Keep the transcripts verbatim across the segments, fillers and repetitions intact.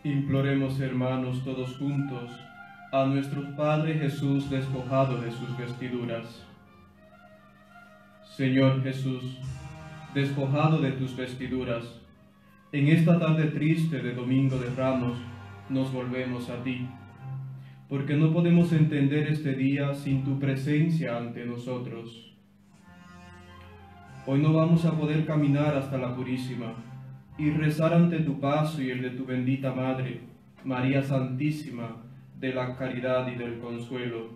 Imploremos, hermanos, todos juntos, a nuestro Padre Jesús despojado de sus vestiduras. Señor Jesús, despojado de tus vestiduras, en esta tarde triste de Domingo de Ramos, nos volvemos a ti, porque no podemos entender este día sin tu presencia ante nosotros. Hoy no vamos a poder caminar hasta la Purísima y rezar ante tu paso y el de tu bendita Madre, María Santísima, de la caridad y del consuelo.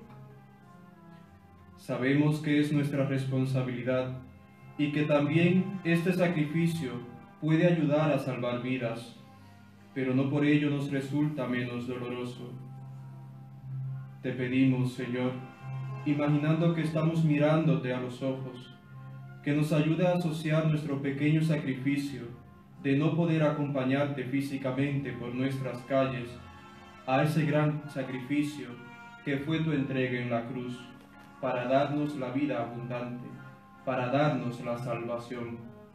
Sabemos que es nuestra responsabilidad y que también este sacrificio puede ayudar a salvar vidas, pero no por ello nos resulta menos doloroso. Te pedimos, Señor, imaginando que estamos mirándote a los ojos, que nos ayude a asociar nuestro pequeño sacrificio de no poder acompañarte físicamente por nuestras calles a ese gran sacrificio que fue tu entrega en la cruz para darnos la vida abundante, para darnos la salvación.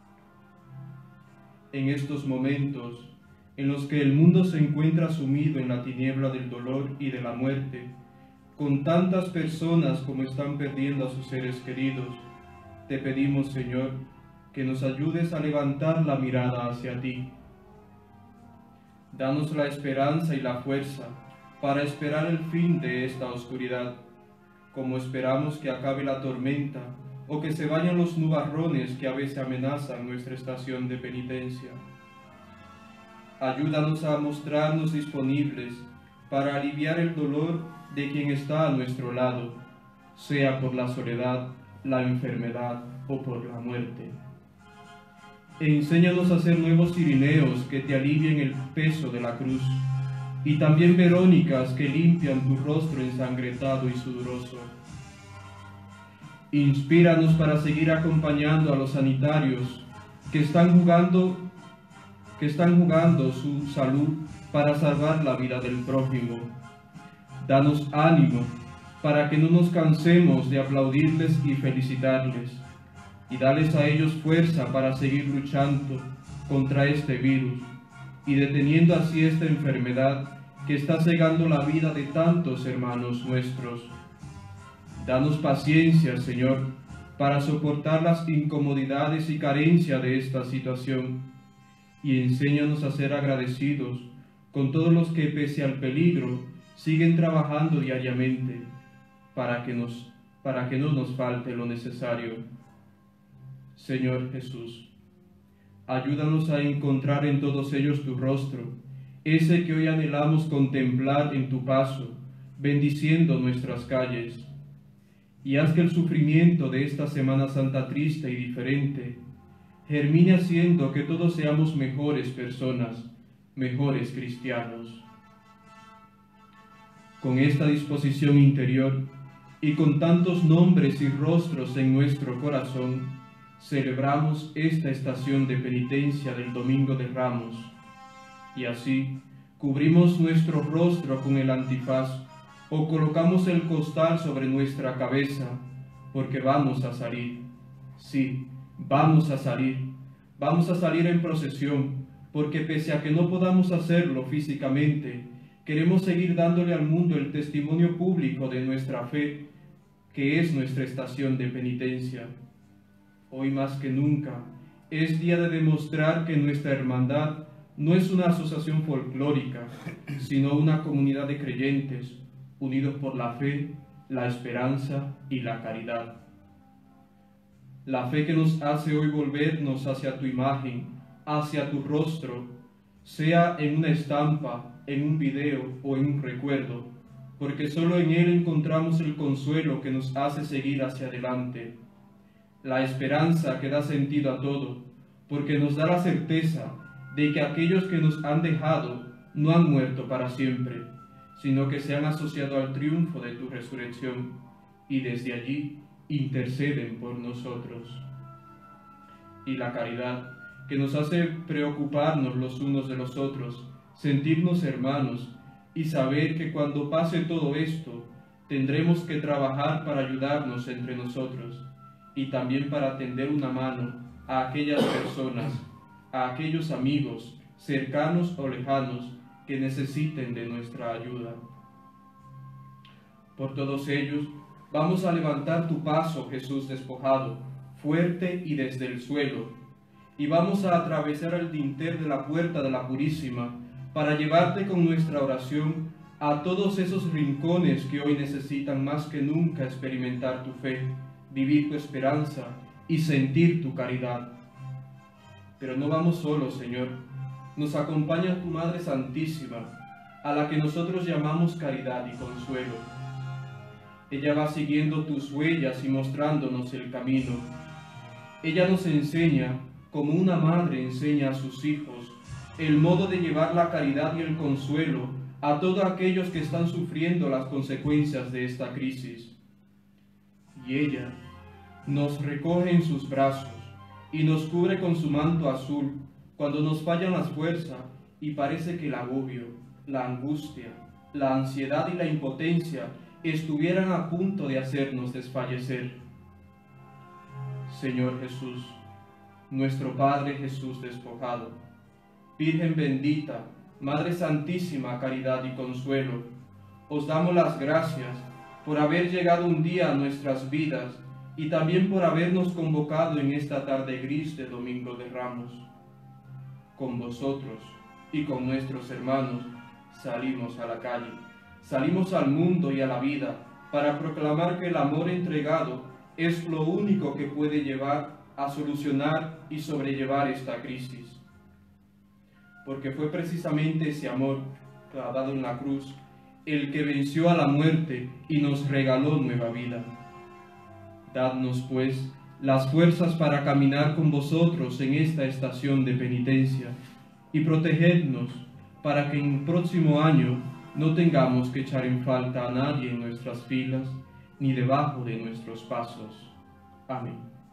En estos momentos en los que el mundo se encuentra sumido en la tiniebla del dolor y de la muerte, con tantas personas como están perdiendo a sus seres queridos, te pedimos, Señor, que nos ayudes a levantar la mirada hacia ti. Danos la esperanza y la fuerza para esperar el fin de esta oscuridad, como esperamos que acabe la tormenta o que se vayan los nubarrones que a veces amenazan nuestra estación de penitencia. Ayúdanos a mostrarnos disponibles para aliviar el dolor de quien está a nuestro lado, sea por la soledad, la enfermedad o por la muerte. E enséñanos a ser nuevos Irineos que te alivien el peso de la cruz, y también Verónicas que limpian tu rostro ensangrentado y sudoroso. Inspíranos para seguir acompañando a los sanitarios que están jugando, que están jugando su salud para salvar la vida del prójimo. Danos ánimo para que no nos cansemos de aplaudirles y felicitarles, y dales a ellos fuerza para seguir luchando contra este virus y deteniendo así esta enfermedad que está cegando la vida de tantos hermanos nuestros. Danos paciencia, Señor, para soportar las incomodidades y carencia de esta situación, y enséñanos a ser agradecidos con todos los que, pese al peligro, siguen trabajando diariamente para que, nos, para que no nos falte lo necesario. Señor Jesús, ayúdanos a encontrar en todos ellos tu rostro, ese que hoy anhelamos contemplar en tu paso, bendiciendo nuestras calles. Y haz que el sufrimiento de esta Semana Santa triste y diferente germine haciendo que todos seamos mejores personas, mejores cristianos. Con esta disposición interior y con tantos nombres y rostros en nuestro corazón, celebramos esta estación de penitencia del Domingo de Ramos, y así cubrimos nuestro rostro con el antifaz o colocamos el costal sobre nuestra cabeza, porque vamos a salir. Sí, vamos a salir. Vamos a salir en procesión, porque pese a que no podamos hacerlo físicamente, queremos seguir dándole al mundo el testimonio público de nuestra fe, que es nuestra estación de penitencia. Hoy más que nunca es día de demostrar que nuestra hermandad no es una asociación folclórica, sino una comunidad de creyentes, unidos por la fe, la esperanza y la caridad. La fe que nos hace hoy volvernos hacia tu imagen, hacia tu rostro, sea en una estampa, en un video o en un recuerdo, porque solo en él encontramos el consuelo que nos hace seguir hacia adelante. La esperanza que da sentido a todo, porque nos da la certeza de que aquellos que nos han dejado no han muerto para siempre, sino que se han asociado al triunfo de tu resurrección, y desde allí interceden por nosotros. Y la caridad, que nos hace preocuparnos los unos de los otros, sentirnos hermanos, y saber que cuando pase todo esto, tendremos que trabajar para ayudarnos entre nosotros, y también para tender una mano a aquellas personas, a aquellos amigos, cercanos o lejanos, que necesiten de nuestra ayuda. Por todos ellos, vamos a levantar tu paso, Jesús despojado, fuerte y desde el suelo, y vamos a atravesar el dintel de la puerta de la Purísima para llevarte con nuestra oración a todos esos rincones que hoy necesitan más que nunca experimentar tu fe, vivir tu esperanza y sentir tu caridad. Pero no vamos solos, Señor. Nos acompaña tu Madre Santísima, a la que nosotros llamamos caridad y consuelo. Ella va siguiendo tus huellas y mostrándonos el camino. Ella nos enseña, como una madre enseña a sus hijos, el modo de llevar la caridad y el consuelo a todos aquellos que están sufriendo las consecuencias de esta crisis. Y ella nos recoge en sus brazos y nos cubre con su manto azul cuando nos fallan las fuerzas y parece que el agobio, la angustia, la ansiedad y la impotencia estuvieran a punto de hacernos desfallecer. Señor Jesús, nuestro Padre Jesús despojado, Virgen bendita, Madre Santísima, caridad y consuelo, os damos las gracias por haber llegado un día a nuestras vidas y también por habernos convocado en esta tarde gris de Domingo de Ramos. Con vosotros y con nuestros hermanos salimos a la calle, salimos al mundo y a la vida para proclamar que el amor entregado es lo único que puede llevar a solucionar y sobrellevar esta crisis. Porque fue precisamente ese amor clavado en la cruz el que venció a la muerte y nos regaló nueva vida. Dadnos, pues, las fuerzas para caminar con vosotros en esta estación de penitencia y protegednos para que en el próximo año no tengamos que echar en falta a nadie en nuestras filas ni debajo de nuestros pasos. Amén.